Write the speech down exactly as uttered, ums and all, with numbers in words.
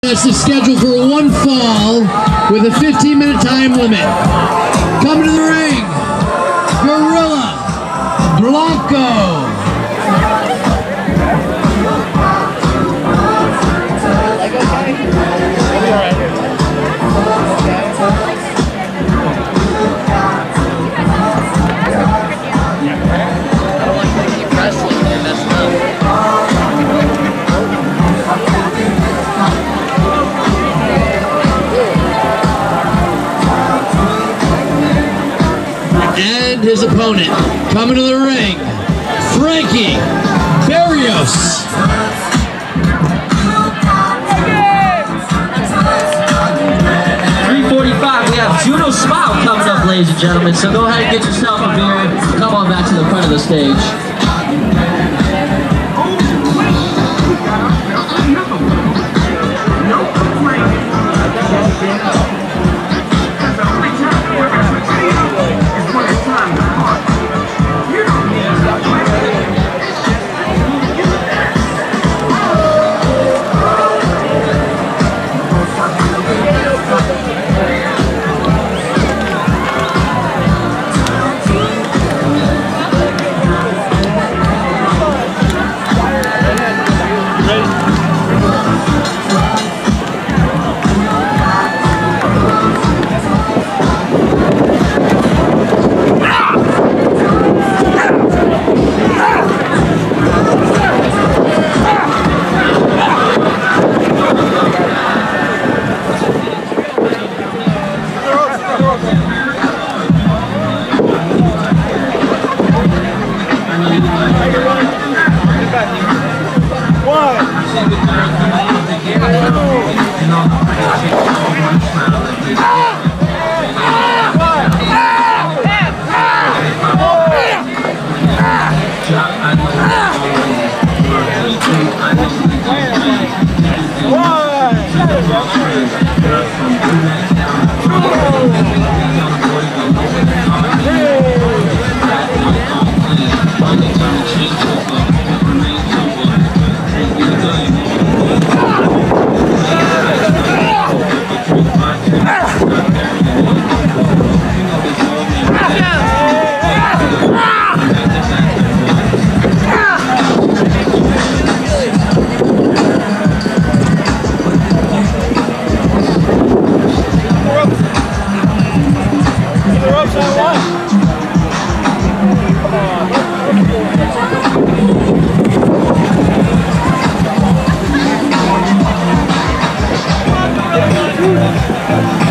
That's the schedule for one fall with a fifteen minute time limit. Coming to the ring, Gorilla Blanco. And his opponent, coming to the ring, Frankie Barrios. three forty-five, we have Juno Smile coming up, ladies and gentlemen. So go ahead and get yourself a beer. Come on back to the front of the stage. Come on.